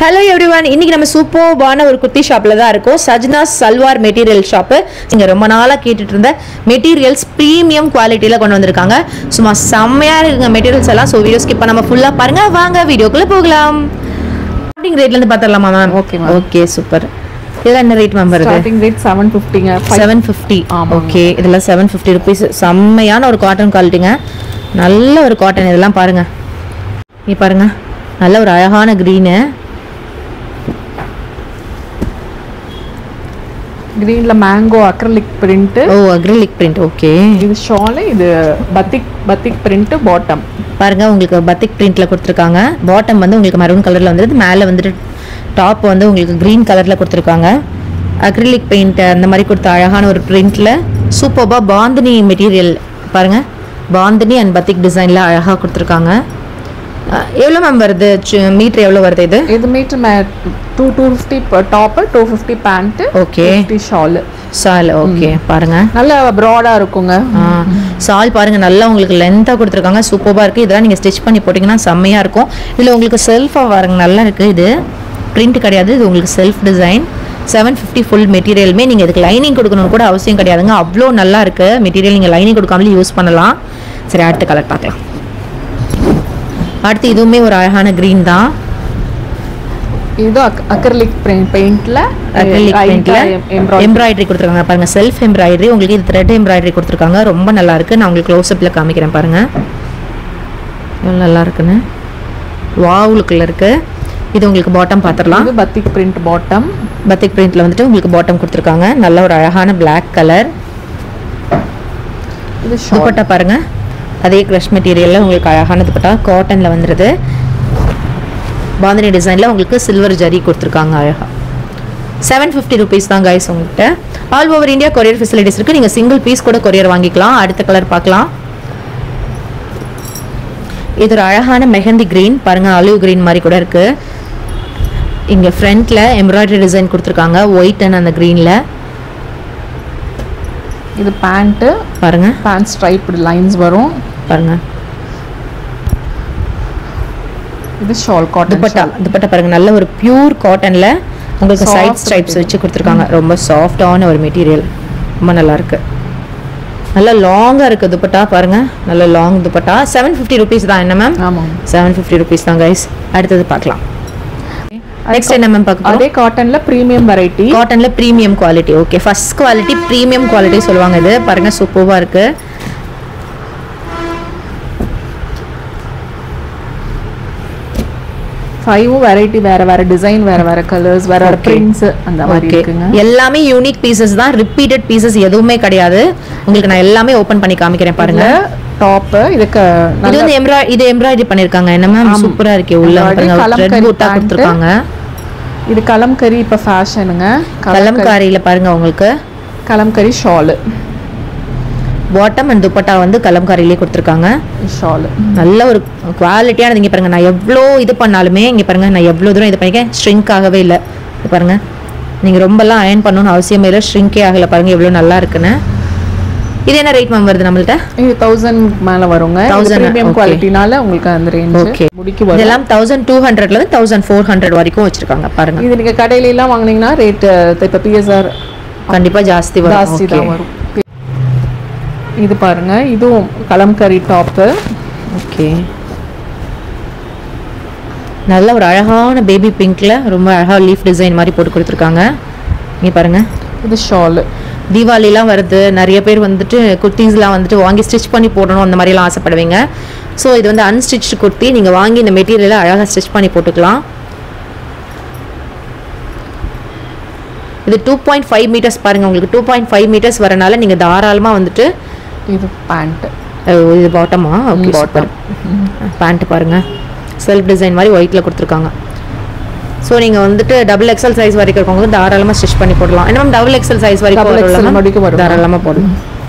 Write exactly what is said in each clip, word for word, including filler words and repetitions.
Hello everyone, இன்னைக்கு நம்ம சூப்பர்பான ஒரு குர்த்தி ஷாப்ல தான் இருக்கோம். Sajna salwar material shop. இங்க ரொம்ப நாளா கேட்டுட்டு இருந்த மெட்டீரியல்ஸ் பிரீமியம் குவாலிட்டில கொண்டு வந்திருக்காங்க. சும்மா செம்மையா இருக்குங்க மெட்டீரியல்ஸ் எல்லாம். சோ வீடியோ ஸ்கிப் பண்ணாம ஃபுல்லா பாருங்க. வாங்க வீடியோக்குள்ள போகலாம். ஸ்டார்டிங் ரேட்ல இருந்து பார்த்தறலாமா ma'am? Okay ma'am. Okay super. இதெல்லாம் என்ன ரேட் மேம் வருது? ஸ்டார்டிங் ரேட் seven fifty ங்க. seven fifty. ஓகே இதெல்லாம் seven fifty rupees. செம்மையான ஒரு காட்டன் குவாலிட்டிங்க. நல்ல ஒரு காட்டன் இதெல்லாம் பாருங்க. இங்க பாருங்க. நல்ல ஒரு அழகான green. greenல mango acrylic print. ஓ acrylic print. ஓகே. இது ஷால், இது batik batik print bottom. பாருங்க உங்களுக்கு batik printல கொடுத்திருக்காங்க. பாட்டம் வந்து உங்களுக்கு மெரூன் கலர்ல வந்திருக்கு. மேலே வந்துட்டு டாப் வந்து உங்களுக்கு கிரீன் கலர்ல கொடுத்திருக்காங்க. acrylic paint அந்த மாதிரி கொடுத்த அழகான ஒரு printல சூப்பர்பா பாந்தினி மெட்டீரியல் பாருங்க. பாந்தினி அண்ட் batik டிசைன்ல அழகா கொடுத்திருக்காங்க. எவ்வளவு மேம் வருது? மீட்டர் எவ்வளவு வருது இது? இது metre two fifty top, two fifty pant, okay. fifty shawl. Shawl okay பாருங்க. நல்ல broad-ஆ இருக்குங்க. ஷால் பாருங்க நல்லா உங்களுக்கு லென்த்தா கொடுத்திருக்காங்க. சூப்பர்பா இருக்கு. இதெல்லாம் நீங்க ஸ்டிட்ச் பண்ணி போட்டீங்கன்னா செம்மையா இருக்கும். இதுல உங்களுக்கு செல்ஃபா பாருங்க நல்லா இருக்கு. இது பிரிண்ட் கிடையாது, இது உங்களுக்கு self design. seven fifty full மெட்டீரியலுமே நீங்க இதுக்கு லைனிங் கொடுக்கணும்னு கூட அவசியம் கிடையாதுங்க. அவ்வளோ நல்லா இருக்கு மெட்டீரியல். நீங்க லைனிங் கொடுக்காமலே யூஸ் பண்ணலாம். சரி அடுத்த கலர் பார்க்கலாம். அடுத்து இதுவுமே ஒரு அழகான green தான். இது acrylic பெயிண்ட்ல acrylic பெயிண்ட்ல எம்ப்ராய்டரி கொடுத்திருக்காங்க பாருங்க. Self embroidery. உங்களுக்கு இது த்ரெட் எம்ப்ராய்டரி கொடுத்திருக்காங்க. ரொம்ப நல்லா இருக்கு. நான் உங்களுக்கு க்ளோஸ் அப்ல காமிக்கிறேன் பாருங்க. எவ்வளவு நல்லா இருக்குன்னு. வாவ் லுக்ல இருக்கு. இது உங்களுக்கு பாட்டம் பாத்துறலாம். இது batik print பாட்டம். batik printல வந்துட்டு உங்களுக்கு பாட்டம் கொடுத்திருக்காங்க. நல்ல ஒரு அழகான black கலர். இது துப்பட்டா பாருங்க. அதே க்ரஷ் மெட்டீரியல்ல உங்களுக்கு அழகான துப்பட்டா காட்டன்ல வந்துருது. பாந்தினி டிசைன்ல உங்களுக்கு சில்வர் ஜரி கொடுத்திருக்காங்க அழகா. seven fifty rupees தான் गाइस உங்ககிட்ட. All over India courier facilities இருக்கு. நீங்க சிங்கிள் பீஸ் கூட கொரியர் வாங்கிக்கலாம். அடுத்த கலர் பார்க்கலாம். இது ஒரு அழகான மெஹந்தி கிரீன் பாருங்க. ஆலிவ் கிரீன் மாதிரி கூட இருக்கு. இங்க ஃப்ரண்ட்ல எம்ப்ராய்டரி டிசைன் கொடுத்திருக்காங்க ஒயிட் அண்ட் அந்த கிரீன்ல. இது பேண்ட் பாருங்க. பேண்ட் ஸ்ட்ரைப்டு லைன்ஸ் வரும் பாருங்க. இது ஷால் காட்டன் துப்பட்டா. துப்பட்டா பாருங்க நல்ல ஒரு பியூர் காட்டன்ல உங்களுக்கு சைடு ஸ்ட்ரைப்ஸ் வச்சு கொடுத்திருக்காங்க. ரொம்ப சாஃப்டான ஒரு மெட்டீரியல். ரொம்ப நல்லா இருக்கு. நல்ல லாங்கா இருக்கு துப்பட்டா பாருங்க. நல்ல long dupatta. seven fifty rupees தான் என்ன மேம்? ஆமா seven fifty rupees தான் गाइस. அடுத்து பார்க்கலாம். நெக்ஸ்ட் என்ன மேம் பார்க்க போறோம்? அதே காட்டன்ல பிரீமியம் வெரைட்டி. காட்டன்ல premium quality. Okay first quality premium quality சொல்லுவாங்க. இது பாருங்க சூப்பர்வா இருக்கு. five வெரைட்டி வேற வேற டிசைன் வேற வேற கலர்ஸ் வேற வேற பிரிண்ட்ஸ் அந்த மாதிரி இருக்குங்க. எல்லாமே யூனிக் பீசஸ் தான். ரிப்பீட்டட் பீசஸ் எதுவுமே கிடையாது. உங்களுக்கு நான் எல்லாமே ஓபன் பண்ணி காமிக்கிறேன் பாருங்க. டாப் இதுக்கு இது வந்து எம்ப்ராய்டரி இது எம்ப்ராய்டரி பண்ணிருக்காங்க. என்ன மேம் சூப்பரா இருக்கு. உள்ள பாருங்க ரெட் பூட்டா கொடுத்திருக்காங்க. இது கலம்கரி இப்ப ஃபேஷனுங்க. கலம்காரியில பாருங்க உங்களுக்கு kalamkari shawl. Bottom and dupatta வந்து கலம்காரியிலே கொடுத்திருக்காங்க. ஷால் நல்ல ஒரு குவாலிட்டியானது. இங்க பாருங்க நான் எவ்வளோ இது பண்ணாலுமே இங்க பாருங்க நான் எவ்வளோ தூரம் இது பண்ணிக்கேன் ஸ்ட்ரிங்க் ஆகவே இல்லை. இது பாருங்க நீங்க ரொம்பலாம் அயர்ன் பண்ணணும்னு அவசியமே இல்லை. ஸ்ட்ரிங்கே ஆகல பாருங்க எவ்வளோ நல்லா இருக்குன்னு. இது என்ன ரேட் மேம் வருது நம்மள்ட்ட? இது thousand மேல வருங்க. பிரீமியம் குவாலிட்டினால உங்களுக்கு அந்த ரேஞ்ச் ஓகே முடிக்கு வரும். இதெல்லாம் twelve hundred ல இருந்து fourteen hundred வரைக்கும் வச்சிருக்காங்க பாருங்க. இது நீங்க கடையில எல்லாம் வாங்குனீங்கன்னா ரேட் இப்ப P S R கண்டிப்பா ஜாஸ்தி வரும். ஜாஸ்தி தான் வரும். இது பாருங்க இதுவும் கலம்கரி டாப். ஓகே நல்ல ஒரு அழகான பேபி பிங்க்ல ரொம்ப அழகா லீஃப் டிசைன் மாதிரி போட்டு கொடுத்துருக்காங்க. இங்க பாருங்க இது ஷால். தீபாவளிலாம் வருது. நிறைய பேர் வந்துட்டு குர்த்திஸ்லாம் வந்துட்டு வாங்கி ஸ்டிச் பண்ணி போடணும் அந்த மாதிரிலாம் ஆசைப்படுவீங்க. ஸோ இது வந்து அன்ஸ்டிச்சு குர்த்தி. நீங்கள் வாங்கி இந்த மெட்டீரியலை அழகாக ஸ்டிச் பண்ணி போட்டுக்கலாம். இது டூ பாயிண்ட் ஃபைவ் மீட்டர்ஸ் பாருங்கள். உங்களுக்கு டூ பாயிண்ட் ஃபைவ் மீட்டர்ஸ் வரனால நீங்கள் தாராளமாக வந்துட்டு இது பேண்ட். இது பாட்டமா? Okay bottom. பேண்ட் பாருங்கள் செல்ஃப் டிசைன் மாதிரி ஒயிட்டில் கொடுத்துருக்காங்க. ஸோ நீங்கள் வந்துட்டு டபுள் எக்ஸல் சைஸ் வரைக்கும் இருக்கவங்க தாராளமாக ஸ்டிச் பண்ணி போடலாம். என்ன மேம் டபுள் எக்ஸல் சைஸ் வரைக்கும் தாராளமாக போடலாம்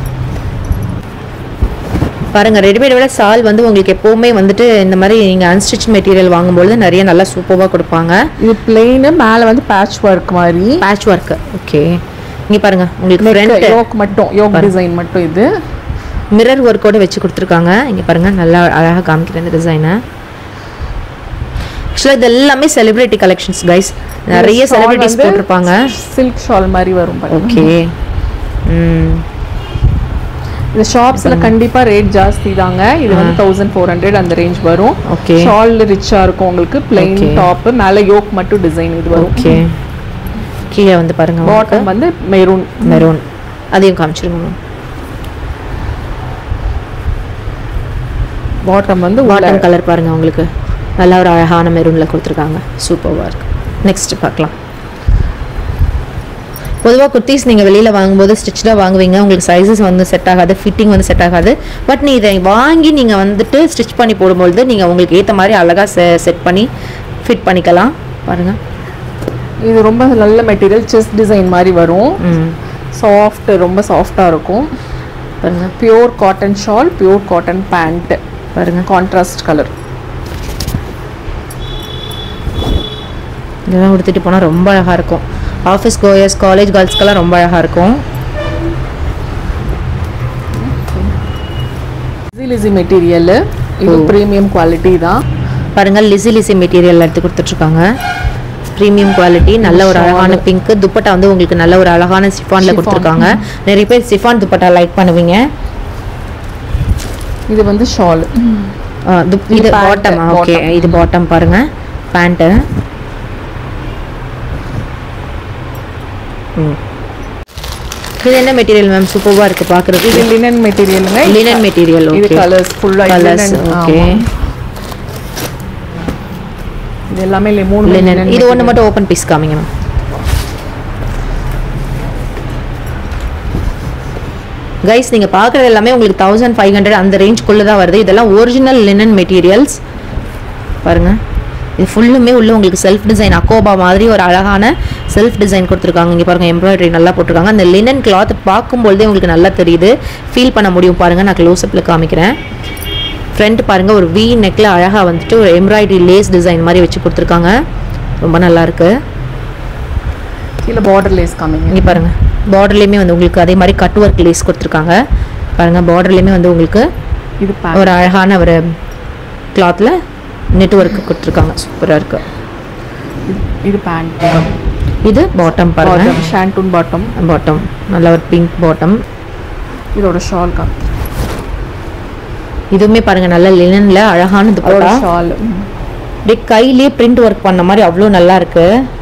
பாருங்க. ரெடிமேட் விட சால் வந்து உங்களுக்கு எப்பவுமே வந்துட்டு இந்த மாதிரி நீங்கள் அன்ஸ்டிச் மெட்டீரியல் வாங்கும்போது நிறைய நல்லா சூப்பராக கொடுப்பாங்க. இது பிளெயின் மேலே வந்து பேட்ச் ஒர்க் மாதிரி. Patch work okay. இங்கே பாருங்க உங்களுக்கு ஃப்ரண்ட் யோக் மட்டும் யோக் டிசைன் மட்டும். இது மிரர் ஒர்க்கோட வச்சு கொடுத்துருக்காங்க. இங்கே பாருங்க நல்லா அழகாக காமிக்கிற இந்த டிசைனை. ஆக்சுவலாக இது எல்லாமே செலிபிரிட்டி கலெக்ஷன்ஸ் கைஸ், நிறைய செலிபிரிட்டிஸ் போட்டிருப்பாங்க. சில்க் ஷால் மாதிரி வரும். ஓகே. ம் இந்த ஷாப்ஸ்ல கண்டிப்பா ரேட் ஜாஸ்தி தாங்க. இது வந்து தௌசண்ட் ஃபோர் ஹண்ட்ரட் அந்த ரேஞ்ச் வரும். ஓகே. ஷால் ரிச்சா இருக்கும் உங்களுக்கு. பிளைன் டாப், மேல யோக் மட்டும் டிசைன் இது வரும். ஓகே. கீழே வந்து பாருங்க, பாட்டம் வந்து மெரூன். மெரூன் அதையும் காமிச்சிருங்க. பாட்டம் வந்து பாட்டம் கலர் பாருங்க, உங்களுக்கு நல்லா ஒரு அழகான மெரூன்ல கொடுத்துருக்காங்க. சூப்பராக இருக்கு. நெக்ஸ்ட் பார்க்கலாம். பொதுவாக குர்த்திஸ் நீங்கள் வெளியில் வாங்கும்போது ஸ்டிச்சாக வாங்குவீங்க, உங்களுக்கு சைஸஸ் வந்து செட் ஆகாது, ஃபிட்டிங் வந்து செட் ஆகாது. பட் நீ இதை வாங்கி நீங்கள் வந்துட்டு ஸ்டிச் பண்ணி போடும்பொழுது நீங்கள் உங்களுக்கு ஏற்ற மாதிரி அழகாக செ செட் பண்ணி ஃபிட் பண்ணிக்கலாம். பாருங்கள், இது ரொம்ப நல்ல மெட்டீரியல். செஸ்ட் டிசைன் மாதிரி வரும். சாஃப்ட், ரொம்ப சாஃப்டாக இருக்கும். பாருங்கள், pure cotton shawl, pure cotton pant. பாருங்கள், கான்ட்ராஸ்ட் கலர். இதெல்லாம் உடுத்திட்டு போனால் ரொம்ப அழகாக இருக்கும். ஆஃபீஸ் கோயர்ஸ், காலேஜ் கேர்ள்ஸ்க்கெல்லாம் ரொம்ப அழகாக இருக்கும். லிசி லிசி மெட்டீரியல், இது ப்ரீமியம் குவாலிட்டி தான். பாருங்கள், லிசி லிசி மெட்டீரியல் எடுத்து கொடுத்துட்ருக்காங்க. ப்ரீமியம் குவாலிட்டி, நல்ல ஒரு அழகான பிங்க். துப்பட்டா வந்து உங்களுக்கு நல்ல ஒரு அழகான சிஃபானில் கொடுத்துருக்காங்க. நிறைய பேர் சிஃபான் துப்பட்டா லைக் பண்ணுவீங்க. இது வந்து ஷால். இது பாட்டம். ஓகே, இது பாட்டம். பாருங்கள், பேண்ட்டு. இது என்ன மெட்டீரியல் மேம்? சூப்பராக இருக்குது பார்க்குறதுக்கு. இது லினன் மெட்டீரியலுங்க. Linen material. இது கலர்ஸ் ஃபுல்லாக கலர்ஸ். ஓகே, இது எல்லாமே மூணு லினன். இது ஒன்று மட்டும் ஓப்பன் பீஸ் காமிங்க மேம். கைஸ், நீங்கள் பார்க்குறது எல்லாமே உங்களுக்கு தௌசண்ட் ஃபைவ் ஹண்ட்ரட் அந்த ரேஞ்சுக்குள்ளே தான் வருது. இதெல்லாம் ஒரிஜினல் லினன் மெட்டீரியல்ஸ். பாருங்கள், இது ஃபுல்லுமே உள்ள உங்களுக்கு செல்ஃப் டிசைன், அக்கோபா மாதிரி ஒரு அழகான செல்ஃப் டிசைன் கொடுத்துருக்காங்க. இங்கே பாருங்கள், எம்ப்ராய்டரி நல்லா போட்டிருக்காங்க. அந்த லினன் கிளாத் பார்க்கும்பொழுதே உங்களுக்கு நல்லா தெரியுது, ஃபீல் பண்ண முடியும். பாருங்கள், நான் க்ளோஸ்அப்பில் காமிக்கிறேன். ஃப்ரண்ட் பாருங்கள், ஒரு வி நெக்கில் அழகாக வந்துட்டு ஒரு எம்ப்ராய்டரி லேஸ் டிசைன் மாதிரி வச்சு கொடுத்துருக்காங்க. ரொம்ப நல்லாயிருக்கு. கீழே பார்டர் லேஸ் காமிங்க. இங்கே பாருங்கள், பார்டர்லேயுமே வந்து உங்களுக்கு அதே மாதிரி கட் ஒர்க் லேஸ் கொடுத்துருக்காங்க. பாருங்கள், பார்டர்லேயுமே வந்து உங்களுக்கு இது ஒரு அழகான ஒரு கிளாத்தில் நெட்வொர்க் கொடுத்துருக்காங்க. சூப்பராக இருக்கு. இது பேண்ட். இது பாட்டம். பாருங்க, ஷாண்டூன் பாட்டம். பாட்டம் நல்ல ஒரு பிங்க் பாட்டம். இதோட ஷால் கா இதுவுமே பாருங்க, நல்ல லினன்ல அழகான துப்பட்டா. ஷால் அப்படியே கையிலேயே பிரிண்ட் ஒர்க் பண்ண மாதிரி அவ்வளோ நல்லா இருக்கு.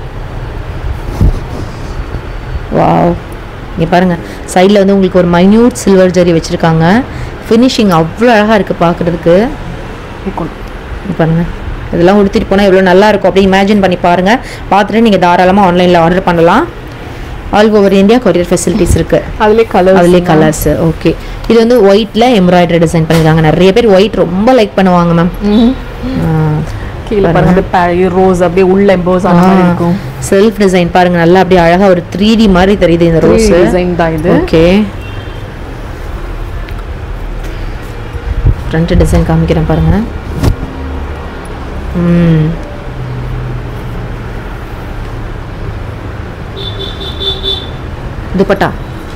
வாவ், இங்கே பாருங்க, சைடில் வந்து உங்களுக்கு ஒரு மைன்யூட் சில்வர் ஜரி வச்சுருக்காங்க. ஃபினிஷிங் அவ்வளோ அழகாக இருக்குது பார்க்குறதுக்கு. பாருங்க, இதெல்லாம் உடுத்திட்டு போனால் எவ்வளோ நல்லா இருக்கும் அப்படி இமேஜின் பண்ணி பாருங்கள். பார்த்துட்டு நீங்கள் தாராளமாக ஆன்லைனில் ஆர்டர் பண்ணலாம். All over India courier facilities இருக்குது. அதுலேயே கலர் அதுலேயே கலர்ஸ். ஓகே, இது வந்து ஒயிட்டில் எம்ப்ராய்டரி டிசைன் பண்ணியிருக்காங்க. நிறைய பேர் ஒயிட் ரொம்ப லைக் பண்ணுவாங்க மேம். கீழே பாருங்க, ரோஸ் அப்படியே உள்ள எம்போஸ் ஆன மாதிரி இருக்கும். செல்ஃப் டிசைன் பாருங்க, நல்லா அப்படியே அழகாக ஒரு த்ரீ டி மாதிரி தெரியுது இந்த ரோஸ் டிசைன் தான் இது. ஓகே, ஃப்ரண்ட் டிசைன் காமிக்கிறேன் பாருங்க. ம் துப்பட்டா.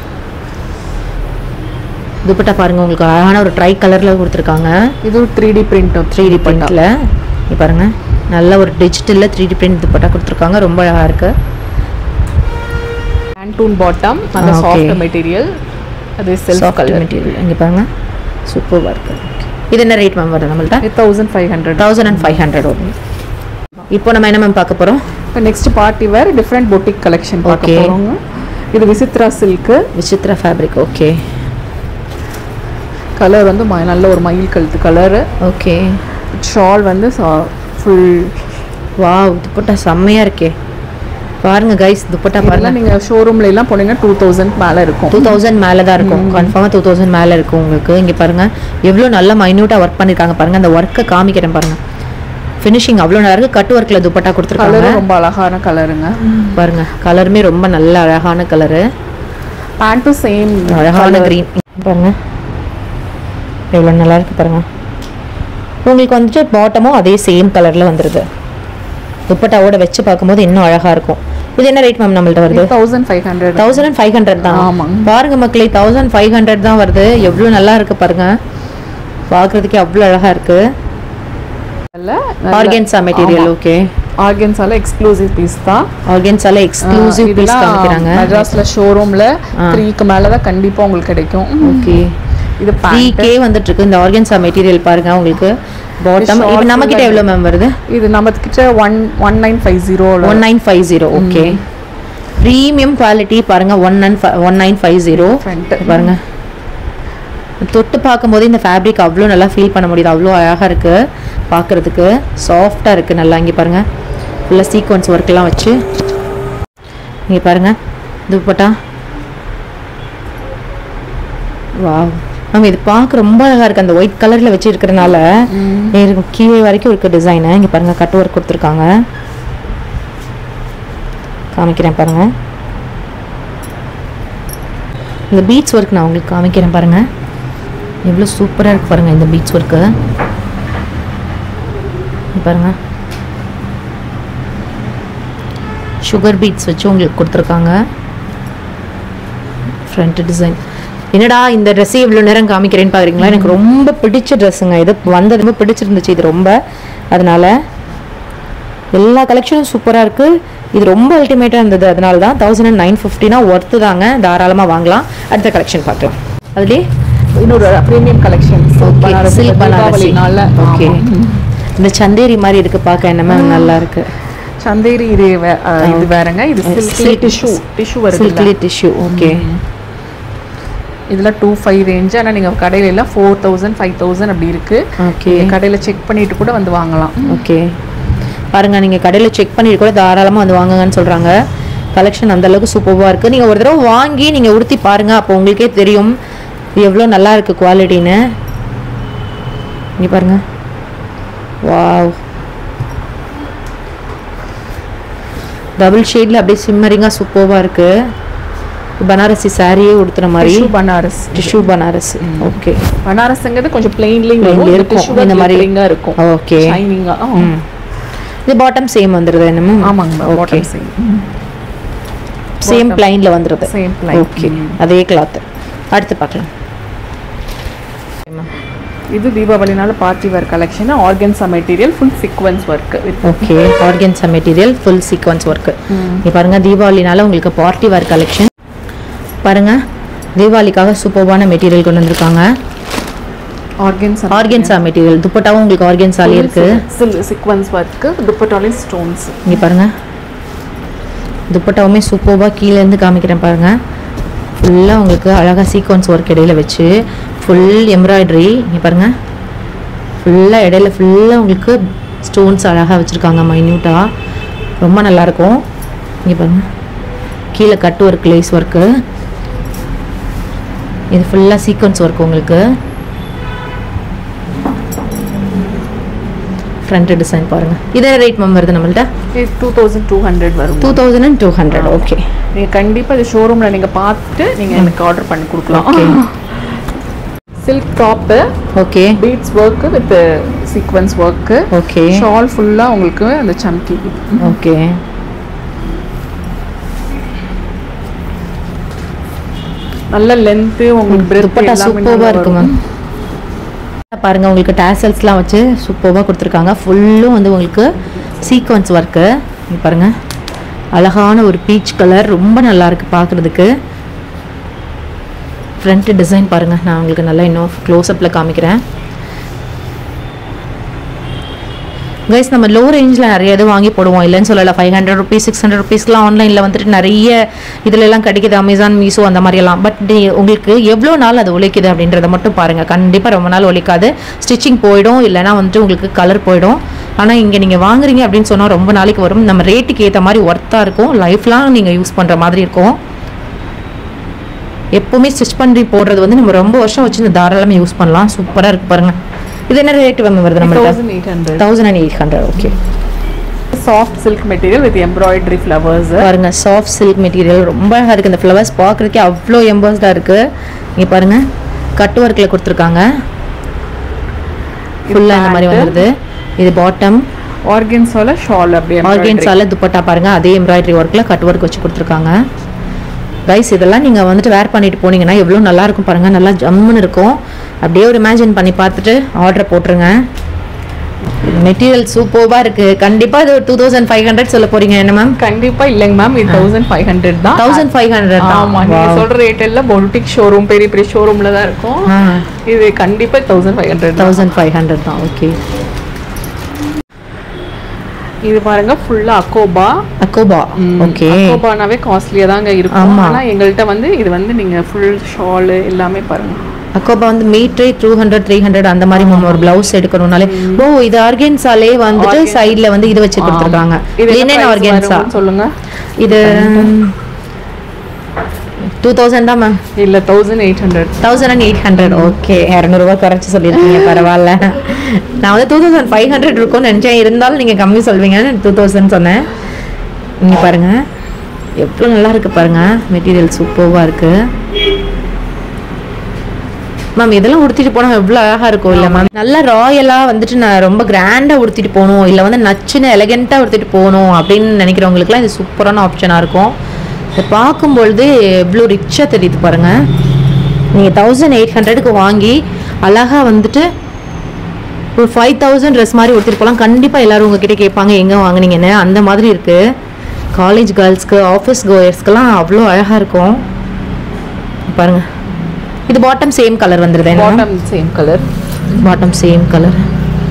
துப்பட்டா பாருங்க, உங்களுக்கு அழகான ஒரு ட்ரை கலர்ல கொடுத்துருக்காங்க. இது three D print. Three D பிரிண்ட்ல இங்க பாருங்க, நல்ல ஒரு டிஜிட்டல்ல த்ரீ டி பிரிண்ட் துப்பட்டா கொடுத்துருக்காங்க. ரொம்ப அழகா இருக்கு. ஷாண்டூன் பாட்டம், அந்த சாஃப்ட் மெட்டீரியல், அது செல்ஃப் கலர் மெட்டீரியல். இங்க பாருங்க, சூப்பரா இருக்கு. இது என்ன ரேட் மேம் வருது நம்மள்ட்ட? Thousand five hundred thousand and five hundred வரும். இப்போ நம்ம என்ன மேம் பார்க்க போறோம்? இப்போ next party wear different boutique collection பார்க்க போறோம். இது Vichitra silk, Vichitra fabric. Okay, colour வந்து நல்ல ஒரு மயில் கழுத்து கலர். ஓகே, ஷால் வந்து ஃபுல். வாவ், துப்பட்டா செம்மையா இருக்கே. பாருங்க கைஸ், துப்பட்டா பாருங்க. நீங்க ஷோரூம்ல எல்லாம் போனீங்கன்னா டூ தௌசண்ட் மேல இருக்கும். டூ தௌசண்ட் மேல தான் இருக்கும். கன்ஃபார்மா டூ தௌசண்ட் மேல இருக்கும் உங்களுக்கு. இங்க பாருங்க, எவ்வளவு நல்லா மைன்யூட்டா ஒர்க் பண்ணிருக்காங்க பாருங்க. அந்த ஒர்க்கை காமிக்கிறேன் பாருங்க. ஃபினிஷிங் அவ்வளோ நல்லா இருக்கு. கட் ஒர்க்ல துப்பட்டா கொடுத்துருக்காங்க. ரொம்ப அழகான கலருங்க. பாருங்க, கலருமே ரொம்ப நல்ல அழகான கலரு. பேண்ட்டும் சேம் அழகான கிரீன். பாருங்க எவ்வளோ நல்லா இருக்கு பாருங்க. உங்களுக்கு வந்துட்டு பாட்டமும் அதே சேம் கலர்ல வந்துருது. துப்பட்டாவோட வச்சு பார்க்கும்போது இன்னும் அழகா இருக்கும். இது என்ன ரேட் மேம் நம்மள்ட்ட வருது? Thousand five hundred. Thousand five hundred தான். ஆமாம், பாருங்க மக்களே, தௌசண்ட் ஃபைவ் ஹண்ட்ரட் தான் வருது. எவ்வளோ நல்லா இருக்கு பாருங்க. பார்க்கறதுக்கே அவ்வளோ அழகா இருக்கு. Organza material. ஓகே, ஆர்கன்ஸால எக்ஸ்க்ளூசிவ் பீஸ் தான். ஆர்கன்ஸால எக்ஸ்க்ளூசிவ் பீஸ் காமிக்கறாங்க. மெட்ராஸ்ல ஷோரூம்ல three க்கு மேல தான் கண்டிப்பா உங்களுக்கு கிடைக்கும். ஓகே, இது three K வந்துட்டு இருக்கு. இந்த ஆர்கன்ஸா மெட்டீரியல் பாருங்க உங்களுக்கு. பாட்டம் இப்போ நம்ம கிட்ட எவ்வளவு மேம் வருது? இது நம்ம கிட்ட one one nine five zero one nine five zero. Okay, premium quality பாருங்க. one nine five zero பாருங்க. தொட்டு பார்க்கும்போது இந்த ஃபேப்ரிக் அவ்வளோ நல்லா ஃபீல் பண்ண முடியுது. அவ்வளோ அழகாக இருக்குது பார்க்குறதுக்கு. சாஃப்டாக இருக்குது நல்லா. இங்கே பாருங்கள் ஃபுல்லாக சீக்வன்ஸ் ஒர்க்கெலாம் வச்சு இங்கே பாருங்கள் துப்பட்டா. வா மேம், இது பார்க்க ரொம்ப அழகாக இருக்குது. அந்த ஒயிட் கலரில் வச்சு இருக்கிறனால கீழே வரைக்கும் இருக்குது டிசைனு. இங்கே பாருங்கள் கட் ஒர்க் கொடுத்துருக்காங்க. காமிக்கிறேன் பாருங்கள். இந்த பீட்ஸ் ஒர்க் நான் உங்களுக்கு காமிக்கிறேன் பாருங்கள். எவ்வளோ சூப்பராக இருக்குது பாருங்கள் இந்த பீட்ஸ் ஒர்க்கு. பாருங்கள் சுகர் பீட்ஸ் வச்சு உங்களுக்கு கொடுத்துருக்காங்க. Front design. என்னடா இந்த ட்ரெஸ்ஸை இவ்வளோ நேரம் காமிக்கிறேன்னு பார்க்குறீங்களா? எனக்கு ரொம்ப பிடிச்ச ட்ரெஸ்ஸுங்க இது. வந்தது ரொம்ப பிடிச்சிருந்துச்சு இது ரொம்ப. அதனால் எல்லா கலெக்ஷனும் சூப்பராக இருக்குது. இது ரொம்ப அல்டிமேட்டாக இருந்தது. அதனால தான் தௌசண்ட் அண்ட் நைன் ஃபிஃப்டினா ஒர்த்து தாங்க. தாராளமாக வாங்கலாம். அடுத்த கலெக்ஷன் பார்க்கலாம். அதுலேயே இன்னொரு ப்ரீமியம் கலெக்ஷன் சில்க் பனாரசினால. ஓகே, இந்த சந்தேரி மாதிரி இருக்கு பார்க்க. என்னமே நல்லா இருக்கு. சந்தேரி இது இது வேறங்க. இது சில்க் டிஷ்யூ டிஷ்யூ வருது. Silk tissue. ஓகே, இதுல two five ரேஞ்ச். ஆனா நீங்க கடையில எல்லாம் four thousand five thousand அப்படி இருக்கு. ஓகே, கடையில செக் பண்ணிட்டு கூட வந்து வாங்கலாம். ஓகே பாருங்க, நீங்க கடையில செக் பண்ணிட்டு கூட தாராளமா வந்து வாங்குங்கன்னு சொல்றாங்க. கலெக்ஷன் அந்த அளவுக்கு சூப்பராக இருக்கு. நீங்க ஒரு தடவை வாங்கி நீங்க உடுத்தி பாருங்க. அப்போ உங்களுக்கே தெரியும் எவ்வளோ நல்லா இருக்கு குவாலிட்டின்னு. இங்கே பாருங்க. வாவ், டபுள் ஷேட்ல அப்படியே சிம்மரிங்கா சூப்பராக இருக்கு. பனாரசி சாரியே உடுத்துற மாதிரி. பனாரஸ் டிஷ்யூ பனாரஸ். ஓகே, பனாரஸ்ங்கிறது கொஞ்சம் பிளைன்லிங் இருக்கும் இந்த மாதிரி இருக்கும். ஓகே, ஷைனிங்கா. இது பாட்டம் சேம் வந்துருது என்னமோ? ஆமாங்க, பாட்டம் சேம் சேம் பிளைன்ல வந்துருது. Same plain. ஓகே, அதே கிளாத். அடுத்து பார்க்கலாம். இது தீபாவளினால party wear collection. Organza material full sequins work. Okay, organza material full sequins work. இங்க பாருங்க தீபாவளினால உங்களுக்கு பார்ட்டி வேர் கலெக்ஷன் பாருங்க. தீபாவளிக்காக சூப்பரான மெட்டீரியல் கொண்டு வந்திருக்காங்க. Organza organza material. துப்பட்டாவும் உங்களுக்கு ஆர்கன்ஸாலே இருக்கு. Sequins work. துப்பட்டாலே ஸ்டோன்ஸ். இங்க பாருங்க துப்பட்டாவுமே சூப்பராக கீழே இருந்து காமிக்கிறேன் பாருங்க. ஃபுல்லாக உங்களுக்கு அழகாக சீக்வன்ஸ் ஒர்க் இடையில வச்சு ஃபுல் எம்ப்ராய்டரி. இங்கே பாருங்கள் ஃபுல்லாக இடையில ஃபுல்லாக உங்களுக்கு ஸ்டோன்ஸ் அழகாக வச்சுருக்காங்க மைன்யூட்டாக. ரொம்ப நல்லாயிருக்கும். இங்கே பாருங்கள் கீழே கட் ஒர்க், லேஸ் ஒர்க்கு. இது ஃபுல்லாக சீக்வன்ஸ் ஒர்க் உங்களுக்கு. ஃப்ரண்ட் டிசைன் பாருங்கள். இதே ரேட் மேம் வருது நம்மள்ட்ட? டூ தௌசண்ட் டூ ஹண்ட்ரட் வரும். Two thousand and two hundred okay. நீங்கள் கண்டிப்பாக இது ஷோரூமில் நீங்கள் பார்த்துட்டு நீங்கள் எனக்கு ஆர்டர் பண்ணி கொடுக்கலாம். Okay, silk top. Okay, beads work with sequins work. Okay, shawl ஃபுல்லாக உங்களுக்கு அந்த சம்கி. ஓகே, நல்ல லென்த் உங்களுக்கு துப்பட்டா சூப்பராக இருக்கு மேம். பாருங்க உங்களுக்கு டாசல்ஸ்லாம் வச்சு சூப்பராக கொடுத்துருக்காங்க. ஃபுல்லும் வந்து உங்களுக்கு சீக்வன்ஸ் ஒர்க்கு. இங்கே பாருங்க அழகான ஒரு பீச் கலர். ரொம்ப நல்லா இருக்கு பார்க்குறதுக்கு. ஃப்ரண்ட் டிசைன் பாருங்க. நான் உங்களுக்கு நல்லா இன்னும் க்ளோஸ்அப்பில் காமிக்கிறேன். கைஸ் நம்ம லோ ரேஞ்சில் நிறைய இது வாங்கி போடுவோம், இல்லைன்னு சொல்லலை. Five hundred rupees six hundred ருபீஸ்லாம் ஆன்லைனில் வந்துட்டு நிறைய இதிலெல்லாம் கிடைக்கிது. அமேசான், மீஷோ அந்த மாதிரியெல்லாம். பட் உங்களுக்கு எவ்வளோ நாள் அது உழைக்குது அப்படின்றத மட்டும் பாருங்கள். கண்டிப்பாக ரொம்ப நாள் உழைக்காது. ஸ்டிச்சிங் போயிடும், இல்லைனா வந்துட்டு உங்களுக்கு கலர் போயிடும். ஆனால் இங்கே நீங்கள் வாங்குறீங்க அப்படின்னு சொன்னால் ரொம்ப நாளைக்கு வரும். நம்ம ரேட்டுக்கு ஏற்ற மாதிரி ஒர்த்தாக இருக்கும். லைஃப்லாம் நீங்கள் யூஸ் பண்ணுற மாதிரி இருக்கும். எப்போவுமே ஸ்டிச் பண்ணி போடுறது வந்து நம்ம ரொம்ப வருஷம் வச்சு தாராளமாக யூஸ் பண்ணலாம். சூப்பராக இருக்குது பாருங்கள். இது என்ன ரேட் வந்து வருது நம்ம? Thousand and eight hundred okay. Soft silk material with embroidery flowers. பாருங்க சாஃப்ட் சில்க் மெட்டீரியல் ரொம்ப அழகாக இருக்குது. இந்த ஃப்ளவர்ஸ் பார்க்குறதுக்கே அவ்வளோ எம்போஸ்டாக இருக்குது. இங்கே பாருங்கள் கட் ஒர்க்கில் கொடுத்துருக்காங்க. ஃபுல்லாக இந்த மாதிரி வந்துடுது. இது பாட்டம். ஆர்கன்ஸால ஷால். அப்படியே ஆர்கன்ஸால துப்பட்டா பாருங்கள். அதே எம்ப்ராய்டரி ஒர்க்கில் கட் ஒர்க் வச்சு கொடுத்துருக்காங்க. கைஸ் இதெல்லாம் நீங்கள் வந்துட்டு வேர் பண்ணிட்டு போனீங்கன்னா எவ்வளோ நல்லாயிருக்கும் பாருங்கள். நல்லா ஜம்முன்னு இருக்கும். அப்படியே ஒரு இமேஜின் பண்ணி பார்த்துட்டு ஆர்டர் போட்டுருங்க. மெட்டீரியல் சூப்பர்வா இருக்கு. கண்டிப்பா இது டூ தௌசண்ட் ஃபைவ் ஹண்ட்ரட் சொல்ல போறீங்க என்ன மேம்? கண்டிப்பா இல்லைங்க மேம், இது தௌசண்ட் ஃபைவ் ஹண்ட்ரட் தான். தௌசண்ட் ஃபைவ் ஹண்ட்ரட் தான். ஆமா, நீங்க சொல்ற ரேட் எல்லாம் பொட்டிக் ஷோரூம் பெரிய பெரிய ஷோரூம்ல தான் இருக்கும். இது கண்டிப்பா thousand five hundred thousand five hundred தான். ஓகே, இது பாருங்க ஃபுல்லா அக்கோபா. அக்கோபா ஓகே. அக்கோபானாவே காஸ்ட்லியா தாங்க இருக்கும். ஆனா எங்கள்கிட்ட வந்து இது வந்து நீங்க ஃபுல் ஷால் எல்லாமே பாருங்க. அக்கோபா வந்து மீட்டரே டூ ஹண்ட்ரட் த்ரீ ஹண்ட்ரட் அந்த மாதிரி நம்ம ஒரு பிளவுஸ் எடுக்கணும்னாலே ஓ இது ஆர்கன்ஸாலே வந்துட்டு சைடுல வந்து இது வச்சு கொடுத்துருக்காங்க. லினன் ஆர்கன்ஸா சொல்லுங்க. இது டூ தௌசண்ட் தான் மேம். இல்ல thousand eight hundred thousand and eight hundred okay. இரநூறுவா குறைச்சி சொல்லியிருக்கீங்க, பரவாயில்ல. நான் வந்து டூ தௌசண்ட் ஃபைவ் ஹண்ட்ரட் இருக்கும்னு நினச்சேன், இருந்தாலும் நீங்கள் கம்மி சொல்வீங்கன்னு டூ தௌசண்ட் சொன்னேன். நீங்கள் பாருங்க எவ்வளோ நல்லா இருக்கு பாருங்க, மெட்டீரியல் சூப்பர்வாக இருக்கு மேம். இதெல்லாம் உடுத்திட்டு போனால் எவ்வளோ அழகாக இருக்கும் இல்லை மேம்? நல்லா ராயலாக வந்துட்டு நான் ரொம்ப கிராண்டாக உடுத்திட்டு போகணும், இல்லை வந்து நச்சுன்னு எலகெண்ட்டாக உடுத்திட்டு போகணும் அப்படின்னு நினைக்கிறவங்களுக்குலாம் இது சூப்பரான ஆப்ஷனாக இருக்கும். இதை பார்க்கும்பொழுது எவ்வளோ ரிச்சாக தெரியுது பாருங்கள். நீங்கள் தௌசண்ட் எயிட் ஹண்ட்ரடுக்கு வாங்கி அழகாக வந்துட்டு ஒரு ஃபைவ் தௌசண்ட் ட்ரெஸ் மாதிரி உடுத்திட்டு போகலாம். கண்டிப்பாக எல்லோரும் உங்ககிட்ட கேட்பாங்க எங்கே வாங்கினீங்கன்னு. அந்த மாதிரி இருக்குது. காலேஜ் கேர்ள்ஸ்க்கு, ஆஃபீஸ் கோயர்ஸ்க்கெலாம் அவ்வளோ அழகாக இருக்கும் பாருங்கள். இது பாட்டம் சேம் கலர் வந்துருது. Bottom same colour. Bottom same colour.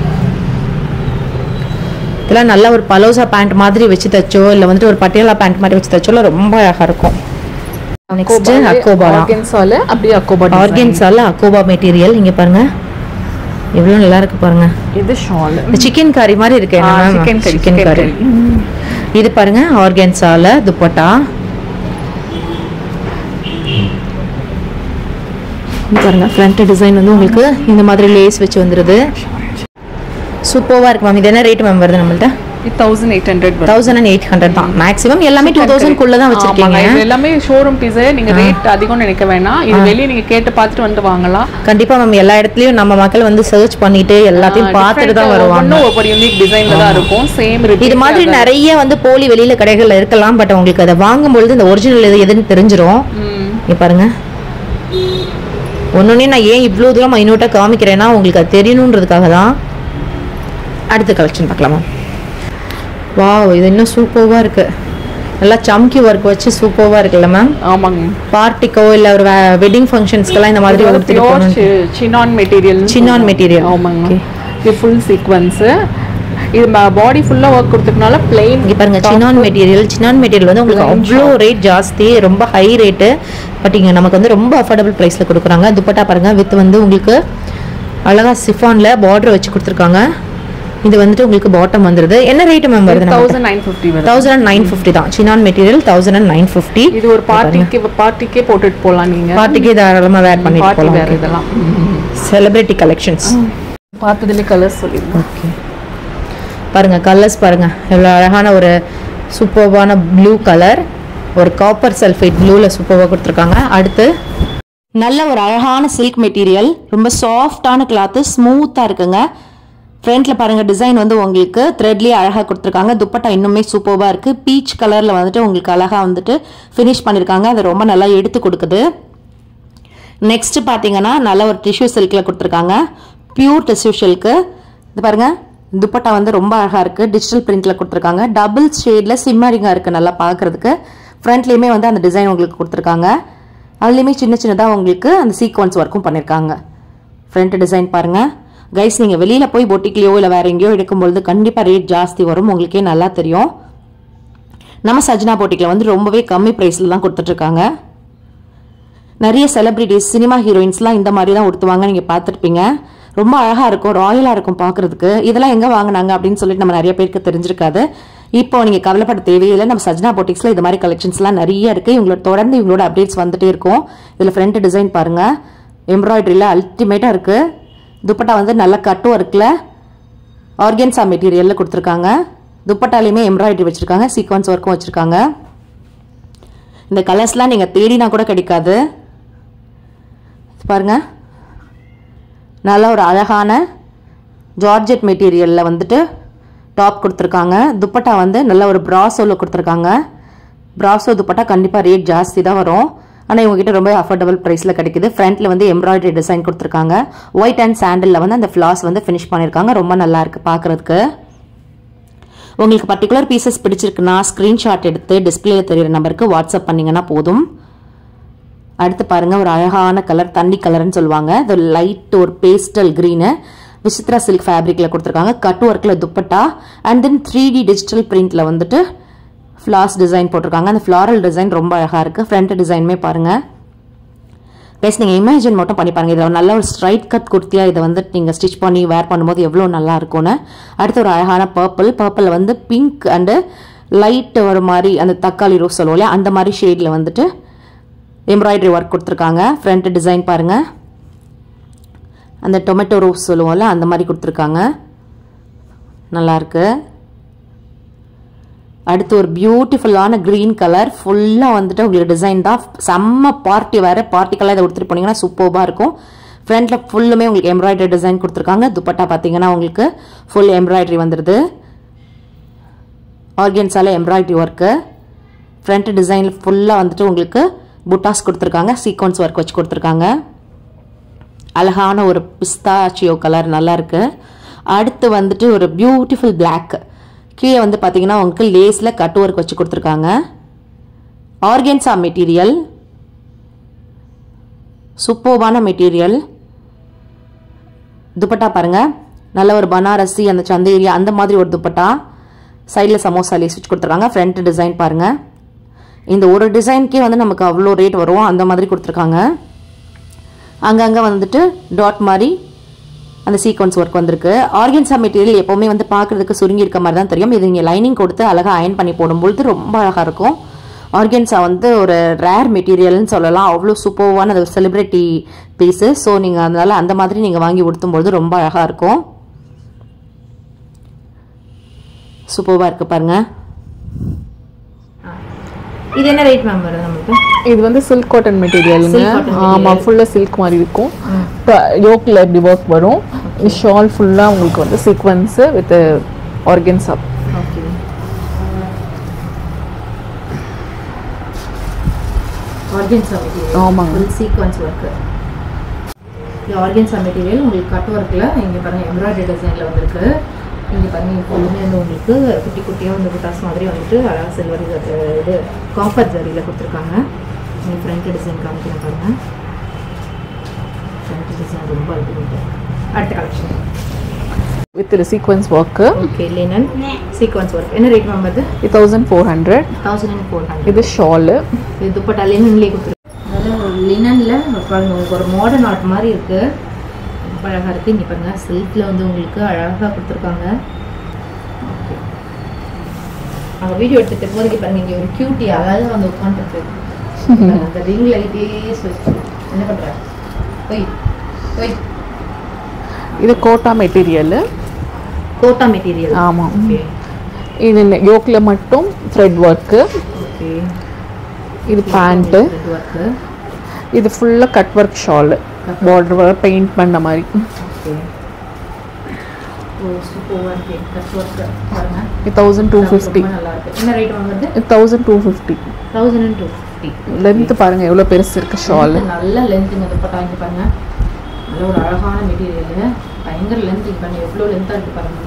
இதெல்லாம் நல்ல ஒரு பலோசா பேண்ட் மாதிரி வச்சு தச்சோ இல்லை வந்துட்டு ஒரு பட்டியாலா பேண்ட் மாதிரி வச்சு தச்சோல ரொம்ப அழகாக இருக்கும். நெக்ஸ்ட் அக்கோபா. ஆர்கன்ஸால அப்படியே அக்கோபா. ஆர்கன்ஸால அக்கோபா மெட்டீரியல் இங்கே பாருங்க எவ்வளோ நல்லா இருக்கு பாருங்க. இது ஷால் சிக்கன் கறி மாதிரி இருக்கு. சிக்கன் கறி. சிக்கன் கறி. இது பாருங்க ஆர்கன்ஸால துப்பட்டா. பாருங்க ஃப்ரண்ட் டிசைன் வந்து உங்களுக்கு இந்த மாதிரி லேஸ் வச்சு வந்துருது. சூப்பராக இருக்கு மேம். இது என்ன ரேட் மேம் வருது நம்மள்ட்ட? Thousand eight hundred thousand and eight hundred தான் மேக்ஸிமம். எல்லாமே டூ தௌசண்ட் குள்ள தான் வச்சிருக்கீங்க. இது எல்லாமே ஷோரூம் பீஸே. நீங்க ரேட் அதிகம் நினைக்க வேணாம், இது வெளியே நீங்க கேட்டு பார்த்துட்டு வந்து வாங்கலாம். கண்டிப்பா மேம். எல்லா இடத்துலயும் நம்ம மக்கள் வந்து சர்ச் பண்ணிட்டு எல்லாத்தையும் பார்த்துட்டு தான் வருவாங்க. ஒவ்வொரு யூனிக் டிசைன்ல தான் இருக்கும். சேம் இது மாதிரி நிறைய வந்து போலி வெளியில கடைகள்ல இருக்கலாம். பட் உங்களுக்கு அதை வாங்கும்பொழுது இந்த ஒரிஜினல் எது எதுன்னு தெரிஞ்சிடும். இங்க பாருங்க ஒன்னொன்னே நான் ஏன் இவ்வளோ தூரம் மைனூட்டாக காமிக்கிறேன்னா உங்களுக்கு அது தெரியணுன்றதுக்காக தான். அடுத்த கலெக்ஷன் பார்க்கலாமா? வாவ், இது இன்னும் சூப்பராக இருக்கு. நல்லா சம்கி ஒர்க் வச்சு சூப்பராக இருக்குல்ல மேம்? ஆமாங்க. பார்ட்டிக்கோ இல்லை ஒரு வெட்டிங் ஃபங்க்ஷன்ஸ்க்கெல்லாம் இந்த மாதிரி ஒரு சினான் மெட்டீரியல். சினான் மெட்டீரியல் ஆமாங்க. இது ஃபுல் சீக்வன்ஸ். இது பாடி ஃபுல்லா ஒர்க் கொடுத்ததுனால பிளைன். இங்க பாருங்க சினான் மெட்டீரியல். சினான் மெட்டீரியல் வந்து உங்களுக்கு அவ்வளோ ரேட் ஜாஸ்தி, ரொம்ப ஹை ரேட்டு. பட் இங்கே நமக்கு வந்து ரொம்ப அஃபோர்டபுள் ப்ரைஸில் கொடுக்குறாங்க. துப்பட்டா பாருங்க வித் வந்து உங்களுக்கு அழகா சிஃபானில் பார்டர் வச்சு கொடுத்துருக்காங்க. இது வந்துட்டு உங்களுக்கு பாட்டம் வந்துருது. என்ன ரேட் மேம் வருது? Thousand nine fifty thousand nine fifty தான். Chinon material thousand nine fifty. இது ஒரு பார்ட்டிக்கு பார்ட்டிக்கே போட்டுட்டு போகலாம். நீங்க பார்ட்டிக்கே தாராளமாக வேர் பண்ணிட்டு போகலாம். வேறு இதெல்லாம் செலிபிரிட்டி கலெக்ஷன்ஸ் பார்த்ததுலேயே கலர்ஸ் சொல்லிடுங்க. ஓகே பாருங்க கலர்ஸ் பாருங்க எவ்வளோ அழகான ஒரு சூப்பர்வான ப்ளூ கலர், ஒரு காப்பர் சல்ஃபேட் ப்ளூவில் சூப்பராக கொடுத்துருக்காங்க. அடுத்து நல்ல ஒரு அழகான சில்க் மெட்டீரியல், ரொம்ப சாஃப்டான கிளாத்து, ஸ்மூத்தாக இருக்குங்க. ஃப்ரண்ட்டில் பாருங்கள் டிசைன் வந்து உங்களுக்கு த்ரெட்லேயே அழகாக கொடுத்துருக்காங்க. துப்பட்டா இன்னுமே சூப்பராக இருக்குது. பீச் கலரில் வந்துட்டு உங்களுக்கு அழகாக வந்துட்டு ஃபினிஷ் பண்ணியிருக்காங்க. அது ரொம்ப நல்லா எடுத்து கொடுக்குது. நெக்ஸ்ட்டு பார்த்தீங்கன்னா நல்ல ஒரு டிஷ்யூ சில்கில் கொடுத்துருக்காங்க. Pure tissue silk. இது பாருங்கள் துப்பட்டா வந்து ரொம்ப அழகாக இருக்குது. டிஜிட்டல் பிரிண்டில் கொடுத்துருக்காங்க. டபுள் ஷேடில் சிம்மரிங்காக இருக்குது நல்லா பார்க்குறதுக்கு. ஃப்ரண்ட்லேயுமே வந்து அந்த டிசைன் உங்களுக்கு கொடுத்துருக்காங்க. அதுலேயுமே சின்ன சின்னதாக உங்களுக்கு அந்த சீக்வன்ஸ் ஒர்க்கும் பண்ணியிருக்காங்க. ஃப்ரண்ட் டிசைன் பாருங்கள் கைஸ். நீங்கள் வெளியில் போய் பொட்டிக்லையோ இல்லை வேறு எங்கேயோ எடுக்கும்பொழுது கண்டிப்பாக ரேட் ஜாஸ்தி வரும், உங்களுக்கே நல்லா தெரியும். நம்ம சஜ்னா பொட்டிக்கில் வந்து ரொம்பவே கம்மி ப்ரைஸில் தான் கொடுத்துட்ருக்காங்க. நிறைய செலிப்ரிட்டிஸ், சினிமா ஹீரோயின்ஸ்லாம் இந்த மாதிரி தான் உடுத்துவாங்க, நீங்கள் பார்த்துருப்பீங்க. ரொம்ப அழகாக இருக்கும், ராயலாக இருக்கும் பார்க்குறதுக்கு. இதெல்லாம் எங்கே வாங்கினாங்க அப்படின்னு சொல்லிட்டு நம்ம நிறைய பேருக்கு தெரிஞ்சிருக்காது. இப்போ நீங்கள் கவலைப்பட தேவையில்லை. நம்ம சஜ்னா பொட்டிக்ஸில் இது மாதிரி கலெக்ஷன்ஸ்லாம் நிறைய இருக்குது. இவங்களோட தொடர்ந்து இவங்களோட அப்டேட்ஸ் வந்துட்டே இருக்கும். இதில் ஃப்ரண்ட் டிசைன் பாருங்கள் எம்ப்ராய்டரியில் அல்டிமேட்டாக இருக்குது. துப்பட்டா வந்து நல்ல கட்டு ஒர்க்கில் ஆர்கன்ஸா மெட்டீரியலில் கொடுத்துருக்காங்க. துப்பட்டாலையுமே எம்ப்ராய்டரி வச்சுருக்காங்க, சீக்வன்ஸ் ஒர்க்கும் வச்சுருக்காங்க. இந்த கலர்ஸ்லாம் நீங்கள் தேடினா கூட கிடைக்காது. பாருங்கள் நல்ல ஒரு அழகான ஜார்ஜெட் மெட்டீரியலில் வந்துட்டு டாப் கொடுத்துருக்காங்க. துப்பட்டா வந்து நல்ல ஒரு ப்ராசோவில் கொடுத்துருக்காங்க. ப்ராசோ துப்பட்டா கண்டிப்பாக ரேட் ஜாஸ்தி தான் வரும். ஆனால் இவங்ககிட்ட ரொம்ப அஃபோர்டபுள் ப்ரைஸில் கிடைக்குது. ஃப்ரண்ட்டில் வந்து எம்ப்ராய்டரி டிசைன் கொடுத்துருக்காங்க. ஒயிட் அண்ட் சாண்டலில் வந்து அந்த ஃப்ளாஸ் வந்து ஃபினிஷ் பண்ணியிருக்காங்க. ரொம்ப நல்லா இருக்குது பார்க்குறதுக்கு. உங்களுக்கு பர்டிகுலர் பீசஸ் பிடிச்சிருக்குன்னா ஸ்க்ரீன்ஷாட் எடுத்து டிஸ்பிளேல தெரியுற நம்பருக்கு வாட்ஸ்அப் பண்ணிங்கன்னா போதும். அடுத்து பாருங்கள், ஒரு அழகான கலர், தண்ணி கலர்னு சொல்லுவாங்க. இது லைட் ஒரு பேஸ்டல் க்ரீனு விசித்ரா சில்க் ஃபேப்ரிக்கில் கொடுத்துருக்காங்க. கட் ஒர்க்கில் துப்பட்டா and then three D digital பிரிண்டில் வந்துட்டு ஃப்ளாஸ் டிசைன் போட்டிருக்காங்க. அந்த ஃப்ளாரல் டிசைன் ரொம்ப அழகாக இருக்குது. ஃப்ரண்ட் டிசைனுமே பாருங்கள். ப்ளஸ் நீங்கள் இமேஜின் மட்டும் பண்ணி பாருங்கள். இதில் நல்ல ஒரு ஸ்ட்ரைட் கட் குர்த்தியாக இதை வந்து நீங்கள் ஸ்டிச் பண்ணி வேர் பண்ணும்போது எவ்வளோ நல்லா இருக்கும்னு. அடுத்து ஒரு அழகான பர்பிள், பர்பிளில் வந்து பிங்க் அண்டு லைட் ஒரு மாதிரி அந்த தக்காளி ரோஸ் சொல்லுவோம் இல்லையா, அந்த மாதிரி ஷேடில் வந்துட்டு எம்ப்ராய்டரி ஒர்க் கொடுத்துருக்காங்க. ஃப்ரண்ட் டிசைன் பாருங்கள். அந்த டொமேட்டோ ரோஸ் சொல்லுவோம்ல அந்த மாதிரி கொடுத்துருக்காங்க. நல்லாயிருக்கு. அடுத்து ஒரு பியூட்டிஃபுல்லான க்ரீன் கலர் ஃபுல்லாக வந்துட்டு உங்களுக்கு டிசைன் தான். செம்ம பார்ட்டி வேறு, பார்ட்டிக்கெல்லாம் இதை கொடுத்துட்டு போனீங்கன்னா சூப்பராக இருக்கும். ஃப்ரண்ட்டில் ஃபுல்லுமே உங்களுக்கு எம்ப்ராய்டரி டிசைன் கொடுத்துருக்காங்க. துப்பட்டா பார்த்தீங்கன்னா உங்களுக்கு ஃபுல் எம்ப்ராய்டரி வந்துடுது. ஆர்கன்ஸால எம்ப்ராய்டரி ஒர்க்கு. ஃப்ரண்ட் டிசைனில் ஃபுல்லாக வந்துட்டு உங்களுக்கு புட்டாஸ் கொடுத்துருக்காங்க. சீக்வன்ஸ் ஒர்க் வச்சு கொடுத்துருக்காங்க. அழகான ஒரு பிஸ்தாச்சியோ கலர் நல்லாயிருக்கு. அடுத்து வந்துட்டு ஒரு பியூட்டிஃபுல் பிளாக். கீழே வந்து பார்த்தீங்கன்னா உங்களுக்கு லேஸில் கட் ஒர்க் வச்சு கொடுத்துருக்காங்க. ஆர்கன்ஸா மெட்டீரியல், சூப்பர்பான மெட்டீரியல். துப்பட்டா பாருங்கள், நல்ல ஒரு பனாரசி அந்த சந்தேரியா அந்த மாதிரி ஒரு துப்பட்டா. சைடில் சமோசா லேஸ் வச்சு கொடுத்துருக்காங்க. ஃப்ரண்ட் டிசைன் பாருங்கள். இந்த ஒரு டிசைனுக்கே வந்து நமக்கு அவ்வளோ ரேட் வரும், அந்த மாதிரி கொடுத்துருக்காங்க. அங்கங்கே வந்துட்டு டாட் மாதிரி அந்த சீக்வன்ஸ் ஒர்க் வந்திருக்கு. ஆர்கன்ஸா மெட்டீரியல் எப்போவுமே வந்து பார்க்குறதுக்கு சுருங்கி இருக்க மாதிரி தான் தெரியும். இது நீங்கள் லைனிங் கொடுத்து அழகாக அயன் பண்ணி போடும்பொழுது ரொம்ப அழகாக இருக்கும். ஆர்கன்ஸா வந்து ஒரு ரேர் மெட்டீரியல்னு சொல்லலாம். அவ்வளோ சூப்பர்வான அது செலிப்ரிட்டி பீஸு. ஸோ நீங்கள் அதனால் அந்த மாதிரி நீங்கள் வாங்கி உடுத்தும்பொழுது ரொம்ப அழகாக இருக்கும். சூப்பராக இருக்குது பாருங்கள். இது என்ன ரேட் மேம் வருது நமக்கு? இது வந்து சில்க் காட்டன் மெட்டீரியலுங்க. ஆமாம், ஃபுல்லாக சில்க் மாதிரி இருக்கும். இப்போ யோக்கில் எப்படி ஒர்க் வரும். ஷால் ஃபுல்லாக உங்களுக்கு வந்து sequins with organza. Okay. Organza material. ஆமாங்க, ஃபுல் சீக்வன்ஸ் ஒர்க்கு. இந்த ஆர்கன்ஸா மெட்டீரியல் உங்களுக்கு கட் ஒர்க்கில் இங்கே பாருங்கள் எம்ப்ராய்டரி டிசைனில் வந்துருக்கு. இங்கே பாருங்கள் எப்போதுமே வந்து உங்களுக்கு குட்டி குட்டியாக வந்து புட்டாஸ் மாதிரி வந்துட்டு அழகாக சில்வர் இது காப்பர் ஜரியில் கொடுத்துருக்காங்க. நீங்கள் ஃப்ரண்ட் டிசைன் காமிக்கிறேன் பாருங்கள். ஃப்ரண்ட் டிசைன் ரொம்ப அழகாக. அடுத்த collection with sequins work. Okay, linen sequins work. என்ன ரேட் மேம் அது? இது thousand four hundred. Thousand and four hundred. இது ஷாலு. இது துப்பட்டா லினன்லேயே கொடுத்துருக்கு. அதாவது லினனில் பாருங்கள் உங்களுக்கு ஒரு மாடர்ன் ஆர்ட் மாதிரி இருக்குது. ரொம்ப அழகாக இருக்குது. இங்கே பாருங்கள் சில்கில் வந்து உங்களுக்கு அழகாக கொடுத்துருக்காங்க. ஓகே, நாங்கள் வீடியோ எடுத்துகிட்டு போகிறதுக்கு பாருங்கள் இங்கே ஒரு கியூட்டி அழகாக வந்து உட்காந்துருக்கு. அந்த ரிங் லைட்டே ஸ்விட்ச் என்ன பண்ணுற போய் போய். இது கோட்டா மெட்டீரியல். கோட்டா மெட்டீரியல். ஆமாம். ஓகே. இது யோக்கில் மட்டும் த்ரெட் ஒர்க்கு. ஓகே. இது பேண்ட்டு. ஒர்க்கு. இது ஃபுல்லாக cut work shawl. Border work paint பண்ண மாதிரி. ஓகே. ஓ சூப்பராக இருக்கு. கட் ஒர்க் பாருங்க. இது தௌசண்ட் டூ ஃபிஃப்டி. நல்லா இருக்கு. என்ன ரேட் வாங்குறது? இது thousand two fifty. Thousand and two fifty. Length பாருங்க எவ்வளோ பெருசு இருக்கு ஷால். நல்ல லென்த்துங்க துப்பட்டா. இங்கே பாருங்க நல்ல ஒரு அழகான மெட்டீரியல். பயங்கர லென்த். இங்கே பாருங்க எவ்வளோ லென்த்தாக இருக்கு பாருங்க.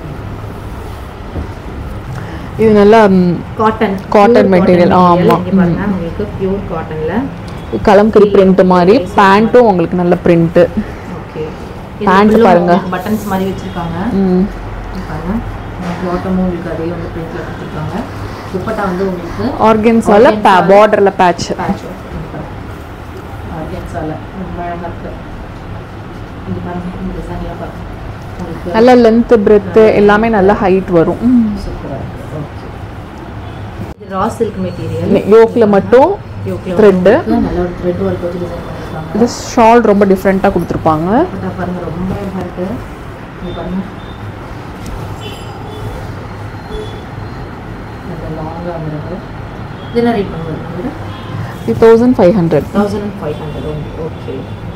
இது நல்லா காட்டன் காட்டன் மெட்டீரியல். ஆமாம், இங்கே பாருங்க உங்களுக்கு பியூர் காட்டனில் கலம்கரி பிரிண்ட் மாதிரி. பேண்ட்டும் உங்களுக்கு நல்ல பிரிண்ட்டு. ஓகே. பேண்ட் பாருங்க பட்டன்ஸ் மாதிரி வச்சிருக்காங்க. ம் பாருங்க பாட்டமும் உங்களுக்கு அதே வந்து பிரிண்ட்ல கொடுத்துருக்காங்க. துப்பட்டா வந்து உங்களுக்கு ஆர்கன்ஸால பார்டர்ல பேட்ச் பேட்ச் ஆர்கன்ஸால ரொம்ப அழகா இருக்கு. இங்க பாருங்க இந்த டிசைன்ல பாருங்க உங்களுக்கு நல்ல லென்த் பிரெத் எல்லாமே நல்ல ஹைட் வரும். சூப்பரா இருக்கு. ஓகே. இது ரா சில்க் மெட்டீரியல். யோக்ல மட்டும் த்ரெட் நல்ல ஒரு த்ரெட் வர்க் வச்சு டிசைன் பண்ணிருக்காங்க. இது ஷால் ரொம்ப டிஃபரெண்டா கொடுத்திருப்பாங்க. பாருங்க ரொம்ப அழகா இருக்கு. இங்க பாருங்க லாங்கா வந்துருக்கு. இது என்ன ரேட் பண்ணுவீங்க? இது thousand five hundred. Thousand five hundred. Okay.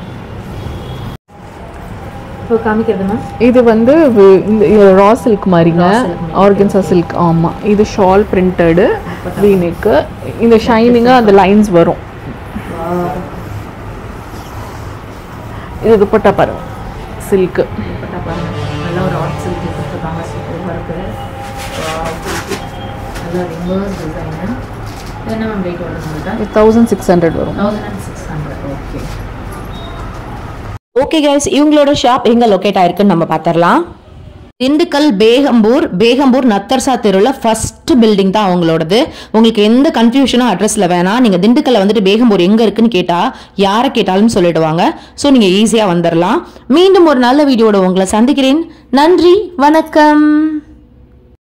இப்போ காமிக்கிறதுனா இது வந்து இந்த ரா சில்க் மாதிரிங்க. Organza silk. ஆமாம். இது ஷால் பிரிண்டடு வீனெக்கு. இந்த ஷைனிங்காக அந்த லைன்ஸ் வரும். இது துப்பட்டா பாருங்க, சில்க் துப்பட்டா பாருங்க, நல்ல ஒரு ஆர்ட் சில்க் கொடுத்துருக்காங்க, சூப்பராக இருக்குது. நல்ல ரிவர்ஸ் டிசைனு. இது என்ன மேம் ரேட் வருது? தௌசண்ட் சிக்ஸ் ஹண்ட்ரட் வரும். Thousand six hundred okay. Okay guys, இவங்களோட ஷாப் எங்கே லொக்கேட் ஆயிருக்குன்னு நம்ம பார்த்துடலாம். திண்டுக்கல் பேகம்பூர் பேகம்பூர் நத்தர்சா தெருவில் ஃபர்ஸ்ட் பில்டிங் தான் அவங்களோடது. உங்களுக்கு எந்த கன்ஃபியூஷனும் அட்ரஸில் வேணாம். நீங்கள் திண்டுக்கல்ல வந்துட்டு பேகம்பூர் எங்கே இருக்குன்னு கேட்டால் யாரை கேட்டாலும் சொல்லிடுவாங்க. ஸோ நீங்கள் ஈஸியாக வந்துடலாம். மீண்டும் ஒரு நல்ல வீடியோட உங்களை சந்திக்கிறேன். நன்றி, வணக்கம்.